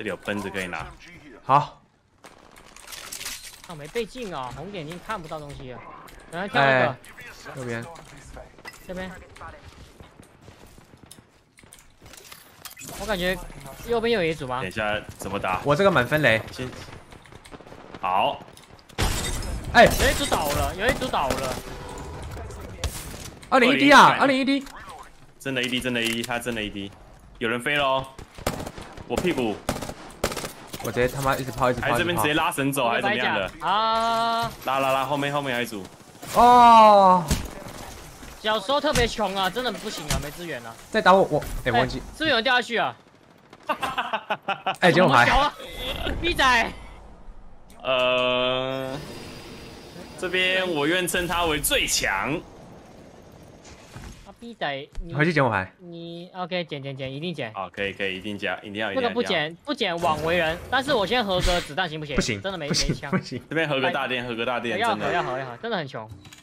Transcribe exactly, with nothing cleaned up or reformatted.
这里有喷子可以拿。 好。 啊，没被禁啊，红点已经看不到东西了。然后跳一个， 右边， 这边。我感觉右边有一组吗？ 等一下怎么打？ 我这个满分雷。 先。好。 哎， 有一组倒了，有一组倒了。 二零一 D 啊，二零一 D。 真的一 D， 真的一 D， 他真的一 D。有人飞喽！我屁股。 我直接他妈一直抛，一直抛。 还这边直接拉绳走，还是怎么样的？ 啊！ 拉拉拉，后面后面还有一组。 哦。 小时候特别穷啊，真的不行啊，没资源啊。 再打我，我哎，忘记。 是不是有人掉下去啊？ 哎，捡我牌。 逼仔。 呃，这边我愿称他为最强。 啊，逼仔，你回去捡我牌。 你 OK， 捡捡捡，一定捡。 好，可以可以，一定加，一定要。 这个不捡不捡枉为人，但是我先合格子弹行不行？ 不行， 真的没没枪。 不行。 这边合格大店，合格大店， 要真的合要合要合，真的很穷。